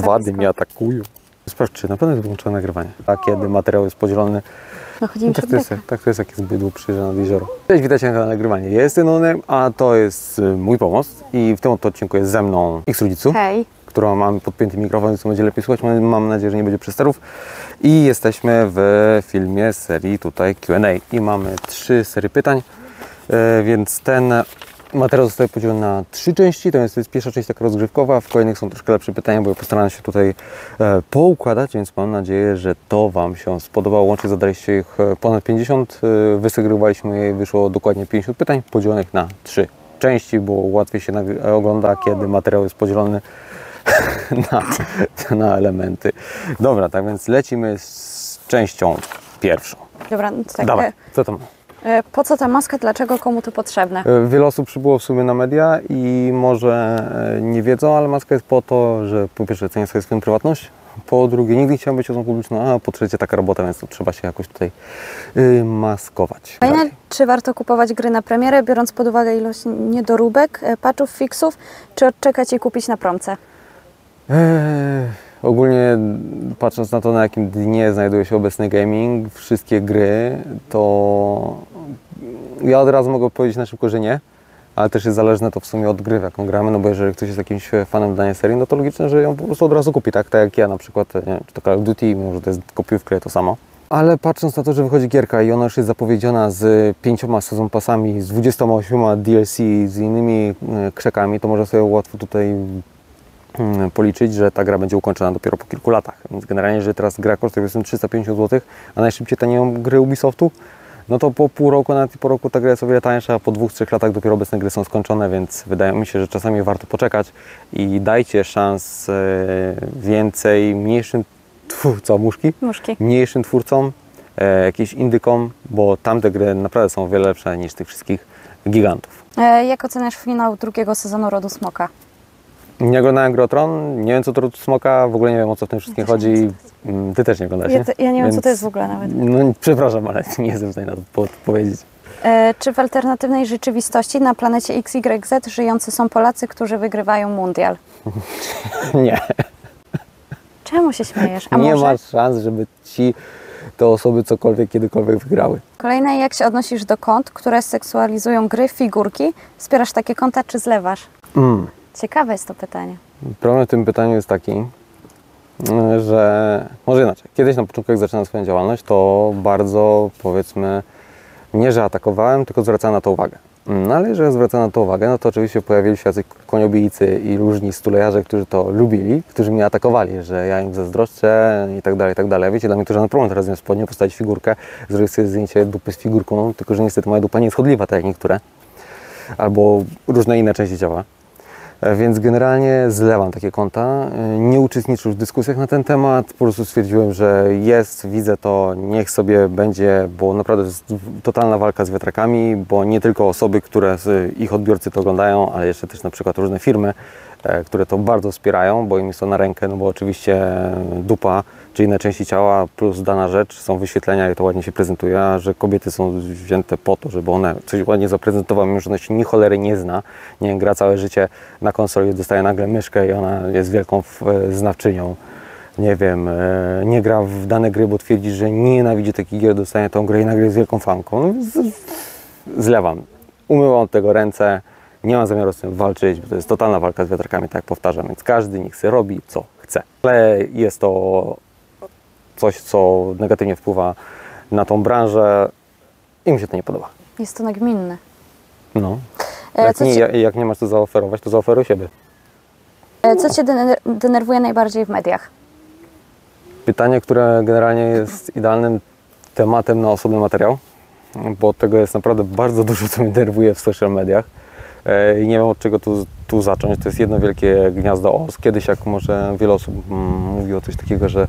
Wady mnie atakują. Sprawdź, czy na pewno jest wyłączone nagrywanie. A kiedy materiał jest podzielony. No chodzimy tak, to jest jak jest bydło przyjeżdża nad jezioro. Cześć, witajcie na kanale Nagrywanie. Ja jestem Onem, a to jest mój pomost. I w tym oto odcinku jest ze mną X-Rodzicu, którą mamy podpięty mikrofon, więc będzie lepiej słuchać. Mam nadzieję, że nie będzie przesterów. I jesteśmy w filmie serii tutaj Q&A. I mamy 3 serie pytań, więc ten materiał zostaje podzielony na 3 części. To jest pierwsza część taka rozgrzewkowa, w kolejnych są troszkę lepsze pytania, bo ja postaram się tutaj poukładać, więc mam nadzieję, że to Wam się spodobało. Łącznie zadaliście ich ponad 50, wysegrowaliśmy je i wyszło dokładnie 50 pytań podzielonych na 3 części, bo łatwiej się ogląda, kiedy materiał jest podzielony na elementy. Dobra, tak więc lecimy z częścią pierwszą. Dobra, no to tak. Dawaj, co tam? Po co ta maska? Dlaczego? Komu to potrzebne? Wiele osób przybyło w sumie na media i może nie wiedzą, ale maska jest po to, że po pierwsze cenię sobie swoją prywatność, po drugie nigdy nie chciałem być osobą publiczną, a po trzecie taka robota, więc to trzeba się jakoś tutaj maskować. Fajne, czy warto kupować gry na premierę, biorąc pod uwagę ilość niedoróbek, patchów, fixów, czy odczekać i kupić na promce? Ogólnie patrząc na to, na jakim dnie znajduje się obecny gaming, wszystkie gry, to ja od razu mogę powiedzieć na szybko, że nie, ale też jest zależne to w sumie od gry, w jaką gramy, no bo jeżeli ktoś jest jakimś fanem danej serii, no to logiczne, że ją po prostu od razu kupi, tak jak ja na przykład, nie wiem, czy to Call of Duty, mimo że to jest kopiówka, to samo. Ale patrząc na to, że wychodzi gierka i ona już jest zapowiedziana z 5 sezon pasami, z 28 DLC, z innymi krzakami, to można sobie łatwo tutaj policzyć, że ta gra będzie ukończona dopiero po kilku latach. Więc generalnie, jeżeli teraz gra kosztuje 350 zł, a najszybciej tanieją gry Ubisoftu, no to po pół roku, nawet po roku ta gra jest o wiele tańsza, a po 2-3 latach dopiero obecne gry są skończone, więc wydaje mi się, że czasami warto poczekać i dajcie szans więcej mniejszym mniejszym twórcom, jakimś indykom, bo tamte gry naprawdę są o wiele lepsze niż tych wszystkich gigantów. Jak oceniasz finał drugiego sezonu Rodu Smoka? Nie oglądałem Gry o Tron, nie wiem co to Ród Smoka, w ogóle nie wiem o co w tym wszystkim chodzi. Ty też nie oglądasz, nie? Ja nie wiem co to jest w ogóle nawet. No przepraszam, ale nie jestem w stanie na to powiedzieć. Czy w alternatywnej rzeczywistości na planecie XYZ żyjący są Polacy, którzy wygrywają mundial? Nie. Czemu się śmiejesz? A nie może? ma szans, żeby te osoby cokolwiek, kiedykolwiek wygrały. Kolejne, jak się odnosisz do kont, które seksualizują gry, figurki? Wspierasz takie konta, czy zlewasz? Ciekawe jest to pytanie. Problem w tym pytaniu jest taki, że może inaczej. Kiedyś na początku, jak zaczynałem swoją działalność, to bardzo, powiedzmy, nie że atakowałem, tylko zwracałem na to uwagę. No ale jeżeli zwracałem na to uwagę, no to oczywiście pojawili się jacyś koniobijcy i różni stulejarze, którzy to lubili, którzy mnie atakowali, że ja im zazdroszczę i tak dalej, i tak dalej. Wiecie, dla mnie to żaden problem teraz, zamiast spodnie postawić figurkę, zrobić sobie zdjęcie dupy z figurką, tylko że niestety moja dupa nie jest chodliwa, tak jak niektóre, albo różne inne części ciała. Więc generalnie zlewam takie konta, nie uczestniczę w dyskusjach na ten temat, po prostu stwierdziłem, że widzę to, niech sobie będzie, bo naprawdę jest totalna walka z wiatrakami, bo nie tylko osoby, które ich odbiorcy to oglądają, ale jeszcze też na przykład różne firmy, które to bardzo wspierają, bo im jest to na rękę, no bo oczywiście dupa czy inne części ciała plus dana rzecz są wyświetlenia i to ładnie się prezentuje, a że kobiety są wzięte po to, żeby one coś ładnie zaprezentowały, mimo że ona się ni cholery nie zna, nie wiem, gra całe życie na konsoli, dostaje nagle myszkę i ona jest wielką znawczynią, nie wiem, nie gra w dane gry, bo twierdzi, że nienawidzi takich gier, dostaje tą grę i nagle jest wielką fanką. No, zlewam, umywam od tego ręce, nie mam zamiaru z tym walczyć, bo to jest totalna walka z wiatrakami, tak jak powtarzam, więc każdy niech sobie robi co chce. Ale jest to coś, co negatywnie wpływa na tą branżę i mi się to nie podoba. Jest to nagminne. No. Jak nie masz co zaoferować, to zaoferuj siebie. Co Cię denerwuje najbardziej w mediach? Pytanie, które generalnie jest idealnym tematem na osobny materiał, bo od tego jest naprawdę bardzo dużo, co mnie denerwuje w social mediach. I nie wiem, od czego tu zacząć. To jest jedno wielkie gniazdo os. Kiedyś, jak może wiele osób mówiło coś takiego, że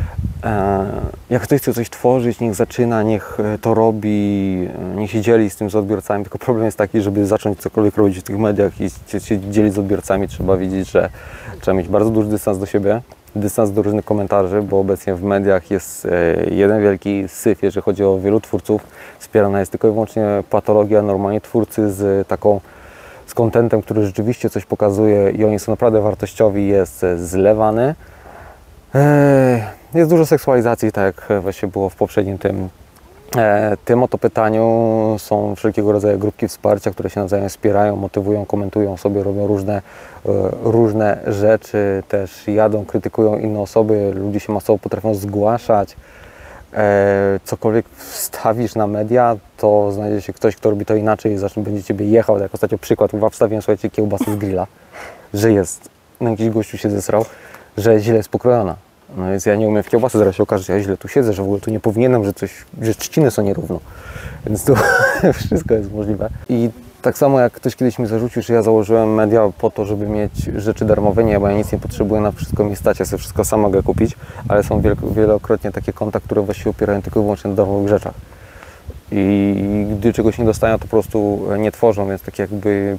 jak ktoś chce coś tworzyć, niech zaczyna, niech to robi, niech się dzieli z tym z odbiorcami. Tylko problem jest taki, żeby zacząć cokolwiek robić w tych mediach i się dzielić z odbiorcami, trzeba wiedzieć, że trzeba mieć bardzo duży dystans do siebie, dystans do różnych komentarzy, bo obecnie w mediach jest jeden wielki syf, jeżeli chodzi o wielu twórców. Wspierana jest tylko i wyłącznie patologia. Normalnie twórcy z contentem, który rzeczywiście coś pokazuje i oni są naprawdę wartościowi, jest zlewany. Jest dużo seksualizacji, tak jak właśnie było w poprzednim tym oto pytaniu. Są wszelkiego rodzaju grupki wsparcia, które się nawzajem wspierają, motywują, komentują sobie, robią różne rzeczy, też jadą, krytykują inne osoby, ludzie się masowo potrafią zgłaszać. Cokolwiek wstawisz na media, to znajdzie się ktoś, kto robi to inaczej i będzie ciebie jechał. Jak ostatnio przykład, wstawiłem, słuchajcie, kiełbasę z grilla, że jest, jakiś gościu się zesrał, że źle jest pokrojona. No więc ja nie umiem w kiełbasę, zaraz się okaże, że ja źle tu siedzę, że w ogóle tu nie powinienem, że trzciny są nierówno. Więc tu wszystko jest możliwe. I tak samo jak ktoś kiedyś mi zarzucił, że ja założyłem media po to, żeby mieć rzeczy darmowe, nie, bo ja nic nie potrzebuję, na wszystko mi stać, ja sobie wszystko sam mogę kupić, ale są wielokrotnie takie konta, które właściwie opierają tylko i wyłącznie na darmowych rzeczach. I gdy czegoś nie dostają, to po prostu nie tworzą, więc takie jakby,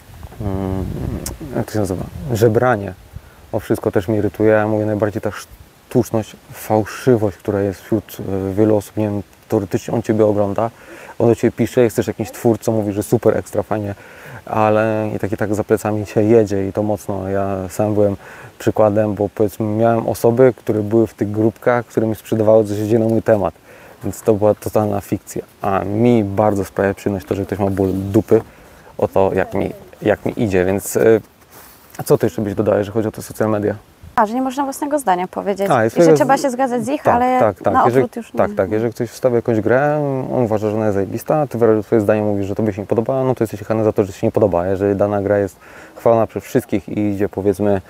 jak to się nazywa, żebranie o wszystko też mnie irytuje. Ja mówię najbardziej ta sztuczność, fałszywość, która jest wśród wielu osób, nie wiem, teoretycznie on Ciebie ogląda, on do Ciebie pisze, jesteś jakimś twórcą, mówi, że super, ekstra, fajnie, ale i tak za plecami Cię jedzie i to mocno. Ja sam byłem przykładem, bo powiedzmy miałem osoby, które były w tych grupkach, które mi sprzedawały, co się dzieje na mój temat, więc to była totalna fikcja, a mi bardzo sprawia przyjemność to, że ktoś ma ból dupy o to, jak mi idzie, więc co Ty jeszcze byś dodała, jeżeli chodzi o te social media? Że nie można własnego zdania powiedzieć i że jest, trzeba się zgadzać z ich, tak, ale tak. na odwrót już nie. Tak, jeżeli ktoś wstawia jakąś grę, on uważa, że ona jest zajebista, ty wyrażasz swoje zdanie, mówisz, że tobie się nie podoba, no to jesteś jechany za to, że ci się nie podoba. Jeżeli dana gra jest chwalona przez wszystkich i idzie, powiedzmy,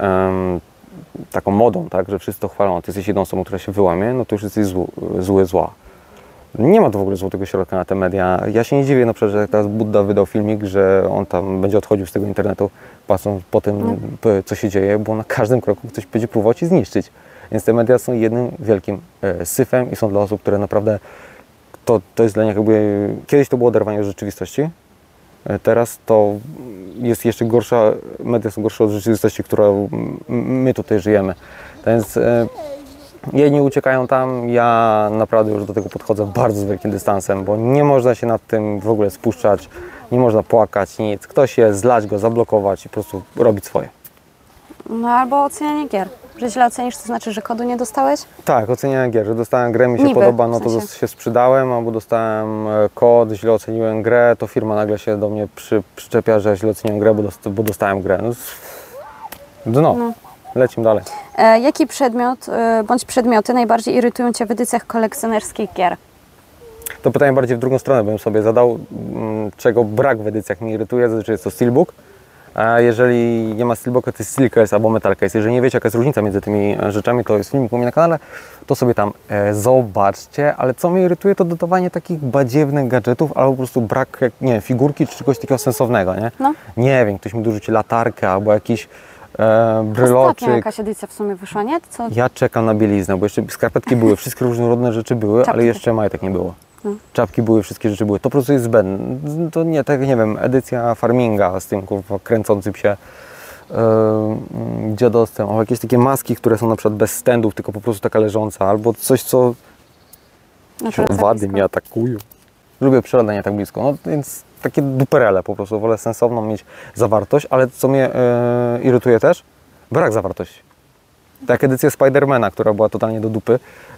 taką modą, tak, że wszyscy to chwalą, a ty jesteś jedną osobą, która się wyłamie, no to już jesteś zła. Nie ma tu w ogóle złotego środka na te media. Ja się nie dziwię, na przykład, że teraz Budda wydał filmik, że on tam będzie odchodził z tego internetu, patrząc po tym, co się dzieje, bo na każdym kroku ktoś będzie próbował Ci zniszczyć. Więc te media są jednym wielkim syfem i są dla osób, które naprawdę, to jest dla nich jakby, kiedyś to było oderwanie od rzeczywistości, teraz to jest jeszcze gorsza, media są gorsze od rzeczywistości, którą my tutaj żyjemy. Więc jedni uciekają tam, ja naprawdę już do tego podchodzę bardzo z wielkim dystansem, bo nie można się nad tym w ogóle spuszczać, nie można płakać, nic. Ktoś jest, zlać go, zablokować i po prostu robić swoje. No albo ocenianie gier. Że źle ocenisz, to znaczy, że kodu nie dostałeś? Tak, ocenianie gier, że dostałem grę, mi się Niby, podoba, no w to sensie. się sprzedałem, albo dostałem kod, źle oceniłem grę, to firma nagle się do mnie przyczepia, że źle oceniłem grę, bo dostałem grę. No, dno. Lecimy dalej. Jaki przedmiot bądź przedmioty najbardziej irytują Cię w edycjach kolekcjonerskich gier? To pytanie bardziej w drugą stronę bym sobie zadał, czego brak w edycjach mnie irytuje, zazwyczaj jest to steelbook. A jeżeli nie ma steelbooka, to jest steel case albo metal case. Jeżeli nie wiecie, jaka jest różnica między tymi rzeczami, to jest filmik u mnie na kanale, to sobie tam zobaczcie. Ale co mnie irytuje, to dodawanie takich badziewnych gadżetów, albo po prostu brak, nie wiem, figurki czy czegoś takiego sensownego, nie? No. Nie wiem, ktoś mi dorzuci latarkę albo jakiś Ostatnio bryloczyk. jakaś edycja w sumie wyszła, nie? Co? Ja czekam na bieliznę, bo jeszcze skarpetki były, wszystkie różnorodne rzeczy były, Czapki ale jeszcze majtek nie było. No. Czapki były, wszystkie rzeczy były. To po prostu jest zbędne. To nie, tak nie wiem, edycja farminga z tym kurwa kręcącym się dziadostwem, albo jakieś takie maski, które są na przykład bez stendów, tylko po prostu taka leżąca, albo coś, co wady mnie atakują. Lubię przyrodę nie tak blisko, no więc takie duperele po prostu, wolę sensowną mieć zawartość, ale co mnie irytuje też, brak zawartości. Tak jak edycja Spidermana, która była totalnie do dupy,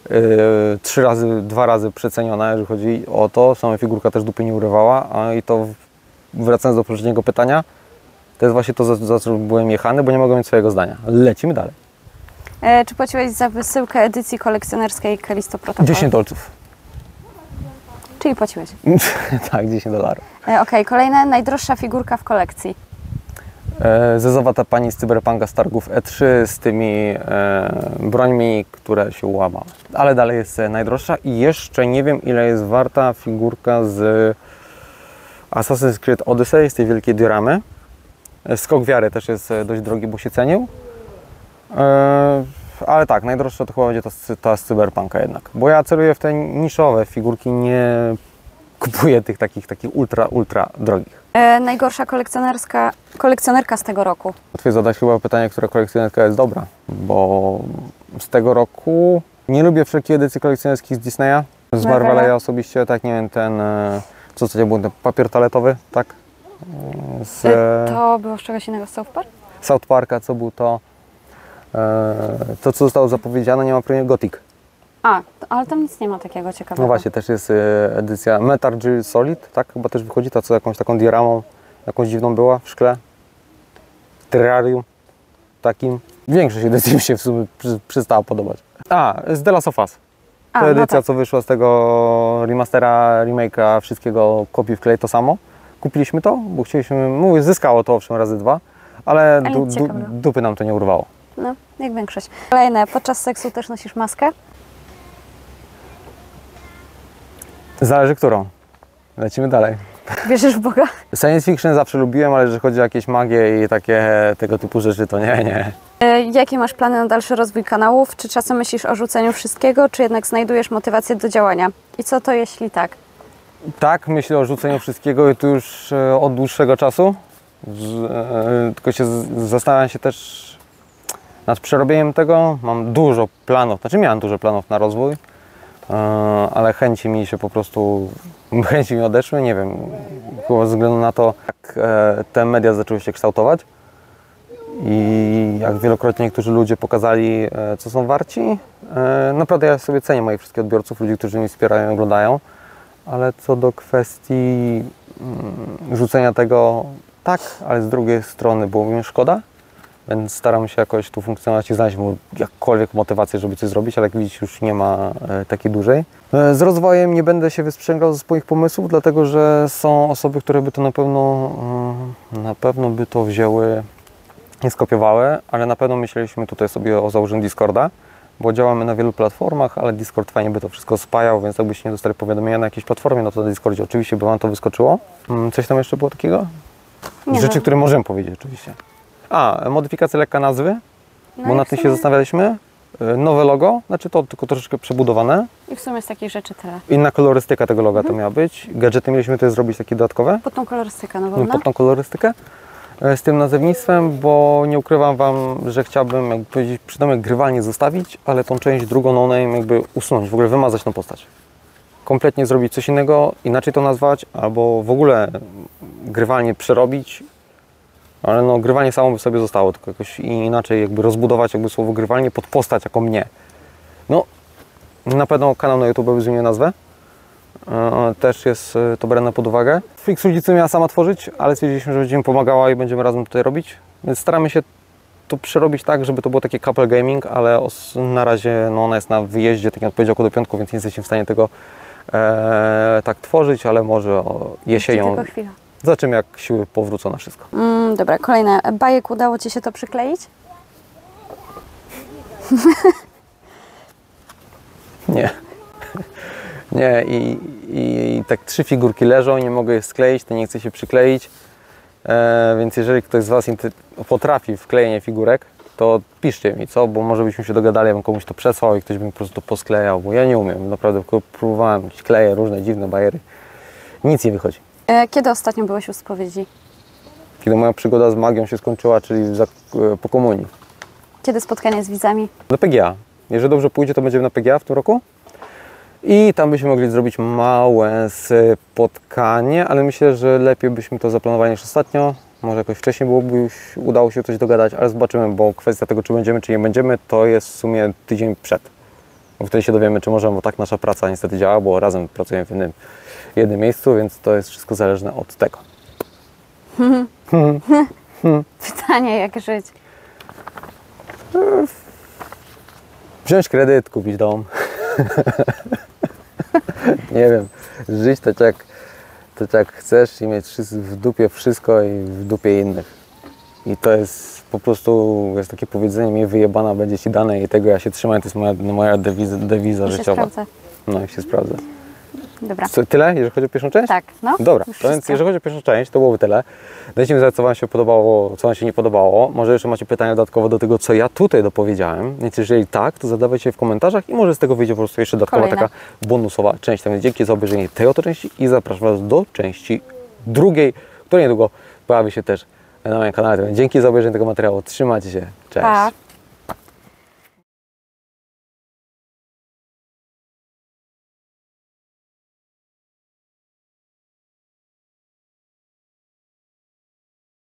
2 razy przeceniona, jeżeli chodzi o to, sama figurka też dupy nie urywała, a i to wracając do poprzedniego pytania, to jest właśnie to, za co byłem jechany, bo nie mogłem mieć swojego zdania. Lecimy dalej. Czy płaciłeś za wysyłkę edycji kolekcjonerskiej Callisto Protocol? 10 dolców. Czyli płaciłeś. Tak, $10. Okej, kolejne, najdroższa figurka w kolekcji. Zezowata pani z Cyberpunka z targów E3 z tymi brońmi, które się łamały. Ale dalej jest najdroższa i jeszcze nie wiem, ile jest warta figurka z Assassin's Creed Odyssey, z tej wielkiej dioramy. Skok wiary też jest dość drogi, bo się cenił. Ale tak, najdroższa to chyba będzie ta z Cyberpunka jednak. Bo ja celuję w te niszowe figurki, nie kupuję tych takich ultra drogich. Najgorsza kolekcjonerka z tego roku. Łatwiej zadać chyba pytanie, która kolekcjonerka jest dobra, bo z tego roku nie lubię wszelkich edycji kolekcjonerskich z Disneya. Z Marvela ja osobiście, tak nie wiem, ten, co był ten papier toaletowy, tak? To było z czegoś innego z South Park? South Parka, co był to. To, co zostało zapowiedziane, nie ma premii Gothic. Ale tam nic nie ma takiego ciekawego. No właśnie, też jest edycja Metargy Solid, tak? Chyba też wychodzi ta, co jakąś taką dioramą, jakąś dziwną była w szkle. Terrarium takim. Większość edycji mi się w sumie przestała podobać. Z The Last of Us. To edycja, co wyszła z tego remastera, remake'a, wszystkiego, kopii w klej, to samo. Kupiliśmy to, bo chcieliśmy, mówię, zyskało to owszem razy 2, ale dupy nam to nie urwało. No, jak większość. Kolejne, podczas seksu też nosisz maskę? Zależy którą. Lecimy dalej. Wierzysz w Boga? Science fiction zawsze lubiłem, ale jeżeli chodzi o jakieś magie i takie tego typu rzeczy, to nie. Jakie masz plany na dalszy rozwój kanałów? Czy czasem myślisz o rzuceniu wszystkiego, czy jednak znajdujesz motywację do działania? I co to jeśli tak? Tak, myślę o rzuceniu wszystkiego i to już od dłuższego czasu. Tylko się zastanawiam się też nad przerobieniem tego. Mam dużo planów, miałem dużo planów na rozwój, ale chęci mi odeszły, nie wiem, ze względu na to, jak te media zaczęły się kształtować i jak wielokrotnie niektórzy ludzie pokazali, co są warci. Naprawdę ja sobie cenię moich wszystkich odbiorców, ludzi, którzy mnie wspierają i oglądają, ale co do kwestii rzucenia tego, tak, ale z drugiej strony było mi szkoda, więc staram się jakoś tu funkcjonować i znaleźć jakkolwiek motywację, żeby coś zrobić, ale jak widzisz, już nie ma takiej dużej. Z rozwojem nie będę się wystrzegał ze swoich pomysłów, dlatego że są osoby, które by to na pewno by to wzięły i skopiowały, ale na pewno myśleliśmy tutaj sobie o założeniu Discorda, bo działamy na wielu platformach, ale Discord fajnie by to wszystko spajał, więc jakbyście nie dostali powiadomienia na jakiejś platformie, no to na Discordzie oczywiście by Wam to wyskoczyło. Coś tam jeszcze było takiego? Rzeczy, które możemy powiedzieć oczywiście. Modyfikacja lekka nazwy, bo nad tym się zastanawialiśmy. Nowe logo, to tylko troszeczkę przebudowane. I w sumie z takich rzeczy tyle. Inna kolorystyka tego loga to miała być. Gadżety mieliśmy też zrobić takie dodatkowe. Pod tą kolorystykę nową, Pod tą kolorystykę. Z tym nazewnictwem, bo nie ukrywam Wam, że chciałbym, jakby powiedzieć, przydomek grywalnie zostawić, ale tą część drugą no-name jakby usunąć, w ogóle wymazać tą postać. Kompletnie zrobić coś innego, inaczej to nazwać, albo w ogóle grywalnie przerobić, ale no grywanie samo by sobie zostało, tylko jakoś inaczej jakby rozbudować jakby słowo grywalnie pod postać jako mnie. No, na pewno kanał na YouTube by zmienił nazwę. Też jest to brane pod uwagę. Fix rodzice miała sama tworzyć, ale stwierdziliśmy, że będzie mi pomagała i będziemy razem tutaj robić. Więc staramy się to przerobić tak, żeby to było takie couple gaming, ale na razie no ona jest na wyjeździe, tak jak powiedział, do piątku, więc nie jesteśmy w stanie tego tak tworzyć, ale może jesienią. Tylko chwila. Zobaczymy, jak siły powrócą na wszystko. Dobra, kolejne. Bajek, udało Ci się to przykleić? Nie. Nie, i tak 3 figurki leżą, nie mogę je skleić, to nie chcę się przykleić. Więc jeżeli ktoś z Was potrafi wklejenie figurek, to piszcie mi, co? Bo może byśmy się dogadali, ja bym komuś to przesłał i ktoś by mi po prostu to posklejał, bo ja nie umiem. Naprawdę próbowałem, kleję różne dziwne bajery. Nic nie wychodzi. Kiedy ostatnio byłeś u spowiedzi? Kiedy moja przygoda z magią się skończyła, czyli po komunii. Kiedy spotkanie z widzami? Na PGA. Jeżeli dobrze pójdzie, to będziemy na PGA w tym roku. I tam byśmy mogli zrobić małe spotkanie, ale myślę, że lepiej byśmy to zaplanowali niż ostatnio. Może jakoś wcześniej udało się coś dogadać, ale zobaczymy, bo kwestia tego, czy będziemy, czy nie będziemy, to jest w sumie tydzień przed. Bo wtedy się dowiemy, czy możemy, bo tak nasza praca niestety działa, bo razem pracujemy w jednym miejscu, więc to jest wszystko zależne od tego. Pytanie, jak żyć? Wziąć kredyt, kupić dom. Nie wiem, żyć tak jak chcesz i mieć w dupie wszystko i w dupie innych. I to jest po prostu, jest takie powiedzenie, mnie wyjebana będzie Ci dane i tego ja się trzymam, to jest moja dewiza życiowa. No i się sprawdza. Dobra. Tyle, jeżeli chodzi o pierwszą część? Tak, no. Dobra, to więc jeżeli chodzi o pierwszą część, to byłoby tyle. Dajcie mi znać, co Wam się podobało, co Wam się nie podobało. Może jeszcze macie pytania dodatkowo do tego, co ja tutaj dopowiedziałem. Więc jeżeli tak, to zadawajcie je w komentarzach i może z tego wyjdzie po prostu jeszcze dodatkowa taka bonusowa część. Więc dzięki za obejrzenie tej oto części i zapraszam Was do części drugiej, która niedługo pojawi się też na moim kanale. Dzięki za obejrzenie tego materiału. Trzymajcie się. Cześć. Pa.